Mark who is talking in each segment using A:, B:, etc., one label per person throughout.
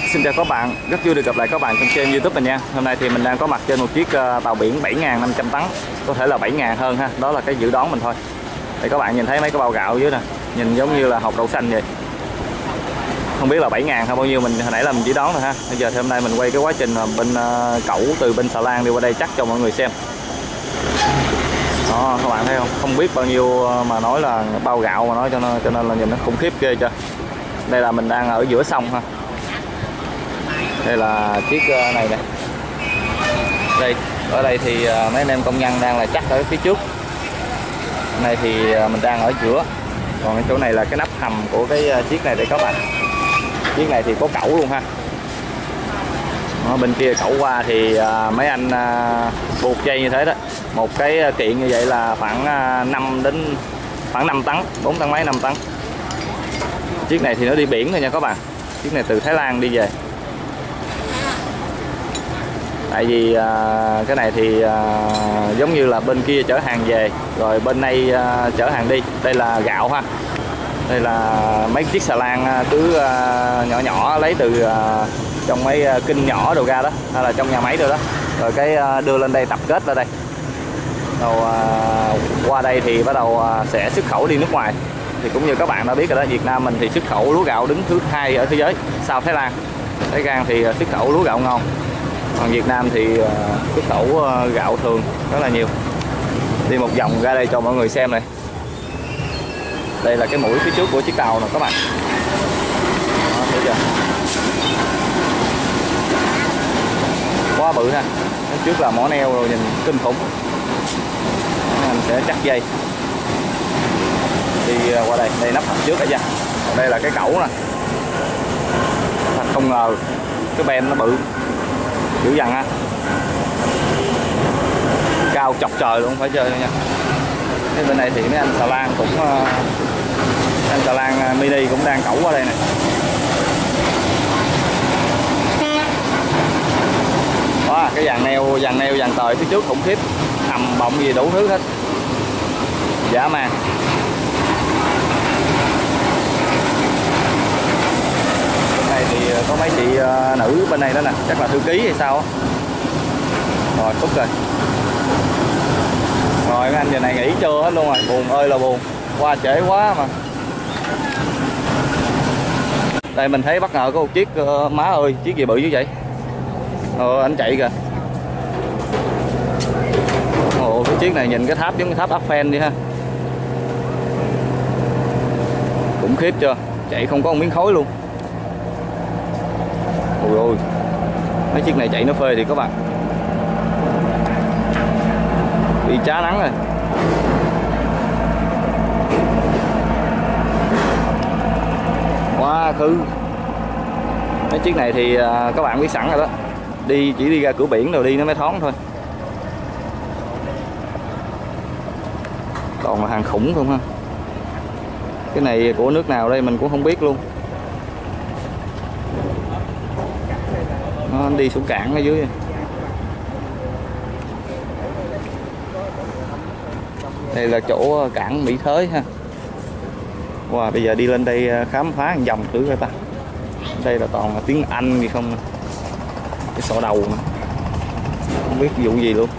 A: Xin chào các bạn, rất vui được gặp lại các bạn trong kênh YouTube mình nha. Hôm nay thì mình đang có mặt trên một chiếc tàu biển 7.500 tấn, có thể là 7.000 hơn ha, đó là cái dự đoán mình thôi. Thì các bạn nhìn thấy mấy cái bao gạo dưới nè, nhìn giống như là hột đậu xanh vậy. Không biết là 7.000 hay bao nhiêu, mình hồi nãy là mình chỉ đoán thôi ha. Bây giờ thì hôm nay mình quay cái quá trình mà bên cẩu từ bên Xà Lan đi qua đây chắc cho mọi người xem. Đó, các bạn thấy không? Không biết bao nhiêu mà nói là bao gạo mà nói cho nên là nhìn nó khủng khiếp ghê chưa. Đây là mình đang ở giữa sông ha. Đây là chiếc này nè. Đây, ở đây thì mấy anh em công nhân đang là chắc ở phía trước. Này thì mình đang ở giữa. Còn cái chỗ này là cái nắp hầm của cái chiếc này để các bạn. Chiếc này thì có cẩu luôn ha. Ở bên kia cẩu qua thì mấy anh buộc dây như thế đó. Một cái kiện như vậy là khoảng 5 tấn, 4 tấn mấy 5 tấn. Chiếc này thì nó đi biển thôi nha các bạn. Chiếc này từ Thái Lan đi về. Tại vì cái này thì giống như là bên kia chở hàng về, rồi bên đây chở hàng đi. Đây là gạo ha. Đây là mấy chiếc xà lan cứ nhỏ nhỏ lấy từ trong mấy kinh nhỏ đồ ra đó, hay là trong nhà máy rồi đó. Rồi cái đưa lên đây tập kết lên đây. Rồi qua đây thì bắt đầu sẽ xuất khẩu đi nước ngoài. Thì cũng như các bạn đã biết rồi đó, Việt Nam mình thì xuất khẩu lúa gạo đứng thứ 2 ở thế giới sau Thái Lan. Thái Lan thì xuất khẩu lúa gạo ngon. Còn Việt Nam thì xuất khẩu gạo thường rất là nhiều. Đi một vòng ra đây cho mọi người xem này. Đây là cái mũi phía trước của chiếc tàu nè các bạn. Đó, thấy chưa? Quá bự ha. Phía trước là mỏ neo rồi, nhìn kinh khủng. Anh sẽ chắc dây. Đi qua đây, đây nắp hầm trước đây nha. Còn đây là cái cẩu nè. Thật không ngờ cái ben nó bự dữ dằn ha, cao chọc trời luôn, phải chơi nha. Cái bên này thì mấy anh xà lan cũng anh xà lan mini cũng đang cẩu qua đây này. Đó, cái dàn neo dàn tời phía trước khủng khiếp, hầm bọng gì đủ thứ hết, dã man. Thì có mấy chị nữ bên này đó nè, chắc là thư ký hay sao á. Rồi phút rồi. Rồi mấy anh giờ này nghỉ trưa hết luôn rồi, buồn ơi là buồn, qua trễ quá mà. Đây mình thấy bất ngờ có một chiếc má ơi, chiếc gì bự như vậy. Anh chạy kìa. Ồ, cái chiếc này nhìn cái tháp giống cái tháp Eiffel đi ha. Khủng khiếp chưa, chạy không có một miếng khói luôn. Ôi ôi, mấy chiếc này chạy nó phê thì các bạn, bị chá nắng rồi. Quá khứ. Mấy chiếc này thì các bạn biết sẵn rồi đó, chỉ đi ra cửa biển rồi đi nó mới thoáng thôi. Toàn là hàng khủng không ha. Cái này của nước nào đây mình cũng không biết luôn. Anh đi xuống cảng ở dưới. Đây là chỗ cảng Mỹ Thới ha. Wow, bây giờ đi lên đây khám phá một vòng thử coi ta. Đây là toàn là tiếng Anh gì không. Cái sọ đầu nữa. Không biết vụ gì luôn.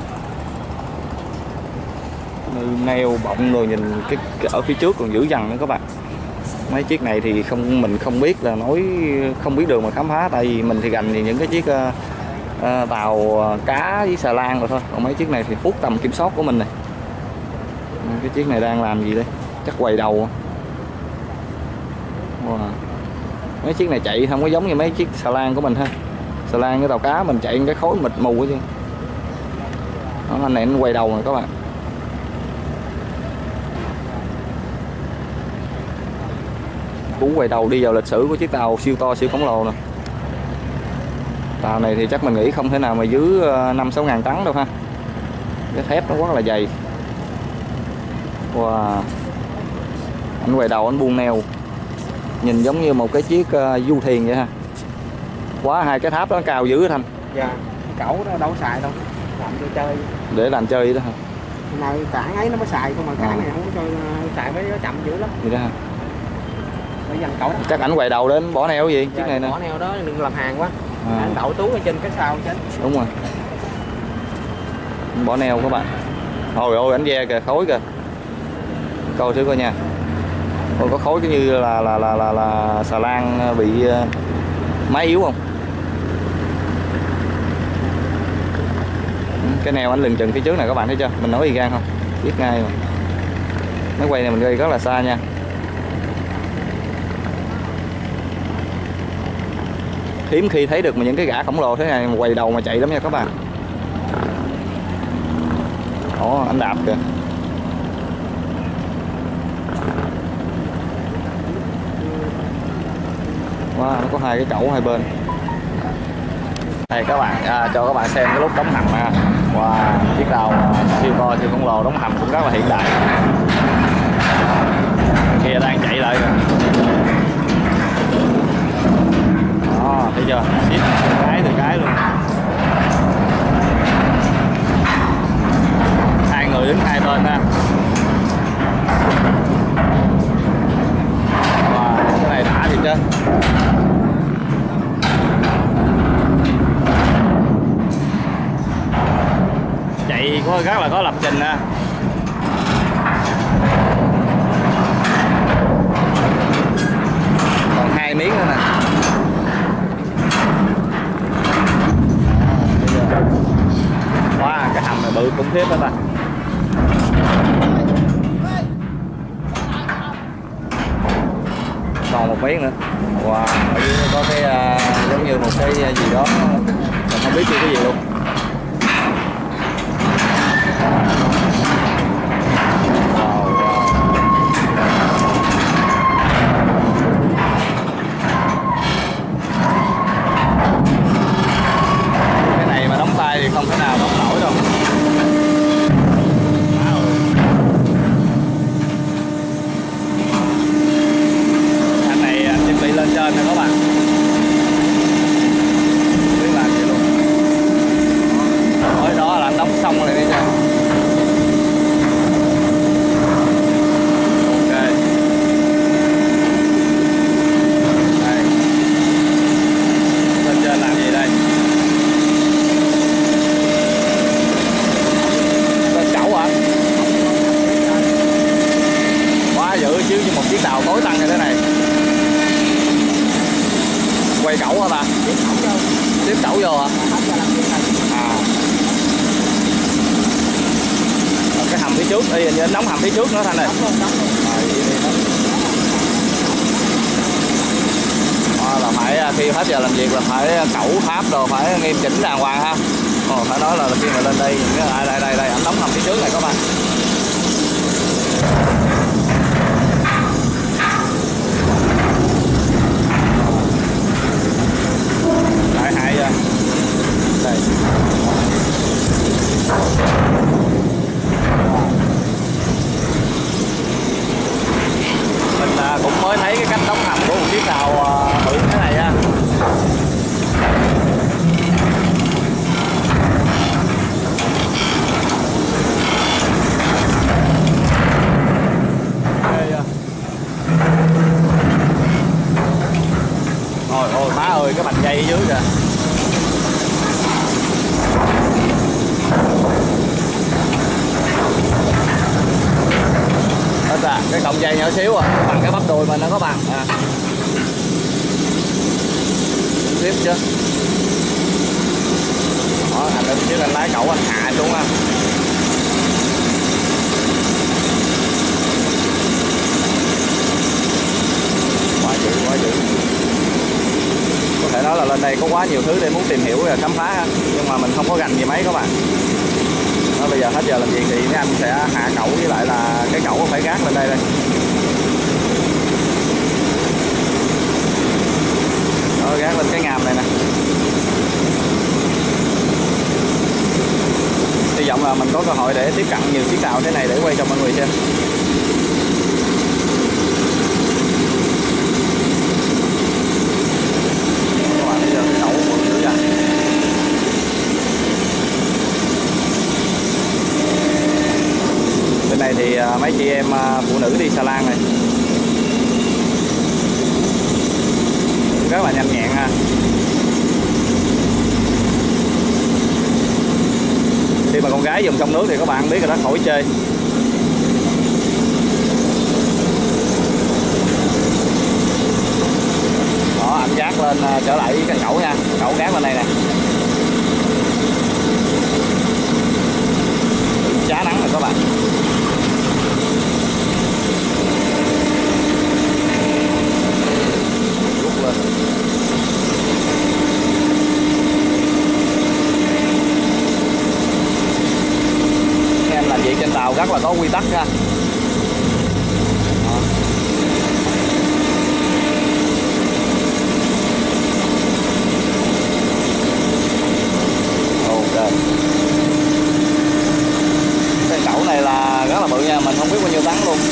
A: Neo bọng rồi, nhìn cái ở phía trước còn dữ dằn nữa các bạn. Mấy chiếc này thì mình không biết là không biết đường mà khám phá, tại vì mình thì gành thì những cái chiếc tàu cá với xà lan rồi thôi. Còn mấy chiếc này thì phút tầm kiểm soát của mình này. Cái chiếc này đang làm gì đây, chắc quầy đầu. Wow. Mấy chiếc này chạy không có giống như mấy chiếc xà lan của mình ha. Xà lan cái tàu cá mình chạy cái khối mịt mù chứ. Đó, anh này nó quay đầu rồi các bạn. Cú quay đầu đi vào lịch sử của chiếc tàu siêu to siêu khổng lồ nè. Tàu này thì chắc mình nghĩ không thể nào mà dưới 5-6 ngàn tấn đâu ha. Cái thép nó quá là dày. Wow. Anh quay đầu anh buông neo, nhìn giống như một cái chiếc du thuyền vậy ha. Quá, hai cái tháp đó cao dữ Thanh.
B: Dạ, cẩu đó đâu có xài đâu, làm cho chơi.
A: Để làm chơi đó hả?
B: Nào cảng ấy nó mới xài, không mà cảng này không có cho xài, với nó chậm dữ lắm.
A: Vậy đó ha.
B: Để dành cẩu.
A: Chắc ảnh quay đầu đến bỏ neo gì chiếc này nè.
B: Bỏ neo đó đừng làm hàng quá.
A: À.
B: Anh đậu tú ở trên cái sau chết.
A: Đúng rồi. Bỏ neo các bạn. Ôi ôi ảnh ve kìa, khối kìa. Coi thử coi nha. Ôi có khối cái như là xà lan bị máy yếu không? Cái neo ảnh lừng chừng phía trước này các bạn thấy chưa? Mình nói gì gan không? Biết ngay mà. Máy quay này mình quay rất là xa nha. Hiếm khi thấy được những cái gã khổng lồ thế này mà quay đầu mà chạy lắm nha các bạn. Ồ, anh đạp kìa. Wow, nó có hai cái chậu hai bên. Đây các bạn, cho các bạn xem cái lúc đóng hầm ha. Wow, chiếc tàu siêu to siêu khổng lồ đóng hầm cũng rất là hiện đại. Kia đang chạy lại rồi. Đó, thấy chưa? Xít từ cái luôn. Hai người đứng hai bên ha. Wow, cái này đã thiệt chứ. Chạy có rất là có lập trình ha. Còn hai miếng nữa nè. Wow, cái hầm này bự khủng khiếp đó ta. Còn một miếng nữa. Wow, ở dưới có cái giống như một cái gì đó mình không biết chưa cái gì luôn. Cái này mà đóng tay thì không thể nào đóng nổi đâu. Anh này chuẩn bị lên trên nè các bạn. Biết làm gì luôn. Ở đó là anh đóng xong rồi đi nha. Chứ như một chiếc tàu tối tăng như thế này. Quay cẩu hả ta? Tiếp cẩu vô hả? À. Cái hầm phía trước, đi như đóng hầm phía trước nữa Thanh này. Là phải khi hết giờ làm việc là phải cẩu tháp rồi phải nghiêm chỉnh đàng hoàng ha. Phải nói là khi mà lên đây đây ảnh đóng hầm phía trước này các bạn. Hại rồi. Đây. Mình cũng mới thấy cái cách đóng hầm của một chiếc tàu bự thế này nha. Ôi má ơi, cái bành dây dưới kìa. Đó là cái cọng dây nhỏ xíu bằng cái bắp đùi mình đó các bạn. Tiếp chưa? Đó, anh đứng trước anh lái cẩu anh hạ xuống ha. Quá dữ. Có thể nói là lên đây có quá nhiều thứ để muốn tìm hiểu và khám phá, nhưng mà mình không có gành gì mấy các bạn. Đó, bây giờ hết giờ làm việc thì mấy anh sẽ hạ cẩu với lại là cái cẩu phải gác lên đây đây. Đó, gác lên cái ngàm này nè. Hy vọng là mình có cơ hội để tiếp cận nhiều chiếc tàu thế này để quay cho mọi người xem. Bên này thì mấy chị em phụ nữ đi xà lan này. rất là nhanh nhẹn ha. Khi mà con gái dùng trong nước thì các bạn biết rồi đó, khỏi chơi. Đó, anh gác lên trở lại cái cẩu nha, cẩu gác lên đây nè. Chá nắng rồi các bạn. Rút lên. Anh làm việc trên tàu rất là có quy tắc ha. Ok. Cái cẩu này là rất là bự nha, mình không biết bao nhiêu tấn luôn.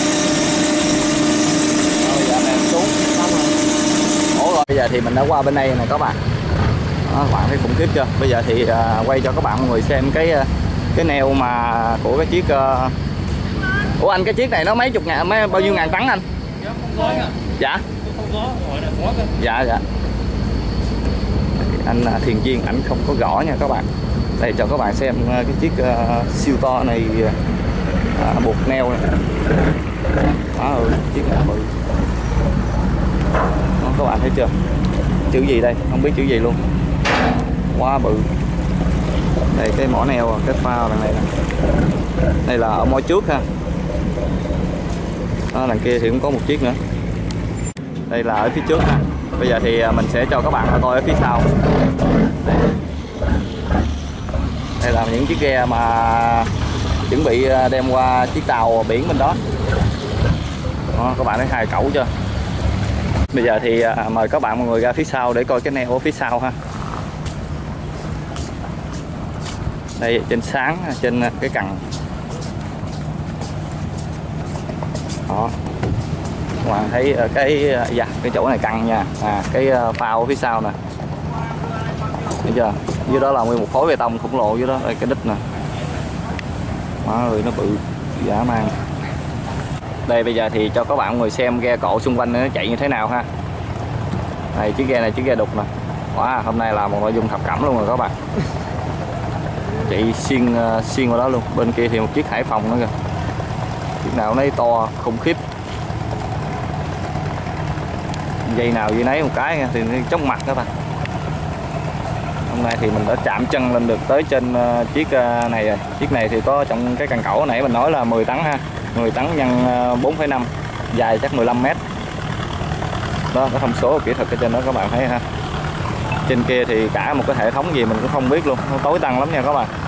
A: Bây giờ này xuống xong rồi. Ủa rồi bây giờ thì mình đã qua bên đây nè các bạn. Đó, các bạn thấy khủng khiếp chưa? Bây giờ thì quay cho các bạn mọi người xem cái neo mà của cái chiếc Ủa anh, cái chiếc này nó mấy chục ngàn, bao nhiêu ngàn tấn anh? Dạ. Dạ dạ. Anh thuyền viên ảnh không có gõ nha các bạn. Đây cho các bạn xem cái chiếc siêu to này, buộc neo này. Đó, chiếc này bự. Đó, các bạn thấy chưa? Chữ gì đây? Không biết chữ gì luôn. Quá bự. Đây cái mỏ neo, cái phao đằng này nè. Đây là ở mỏ trước ha. Đó, đằng kia thì cũng có một chiếc nữa. Đây là ở phía trước ha. Bây giờ thì mình sẽ cho các bạn coi ở phía sau. Đây là những chiếc ghe mà chuẩn bị đem qua chiếc tàu biển bên đó. Đó, các bạn thấy hai cẩu chưa? Bây giờ thì mời các bạn mọi người ra phía sau để coi cái neo ở phía sau ha. Đây trên sáng, trên cái cần. Đó. Các bạn thấy cái chỗ này căng nha. Cái phao ở phía sau nè. Thấy chưa? Dưới đó là nguyên một khối bê tông khổng lồ dưới đó, đây cái đít nè. Má ơi nó bự dã man. Đây bây giờ thì cho các bạn người xem ghe cộ xung quanh nó chạy như thế nào ha. Đây chiếc ghe này, chiếc ghe đục nè. Wow, hôm nay là một nội dung thập cẩm luôn rồi các bạn. Chạy xuyên vào đó luôn. Bên kia thì một chiếc Hải Phòng nữa kìa. Chiếc nào nấy to khủng khiếp. Dây nào dây nấy một cái thì chóng mặt các bạn. Hôm nay thì mình đã chạm chân lên được tới trên chiếc này rồi. Chiếc này thì có trong cái cần cẩu nãy mình nói là 10 tấn ha. 10 tấn nhân 4,5, dài chắc 15 m. Đó, có thông số kỹ thuật ở trên đó các bạn thấy ha. Trên kia thì cả một cái hệ thống gì mình cũng không biết luôn, nó tối tăm lắm nha các bạn.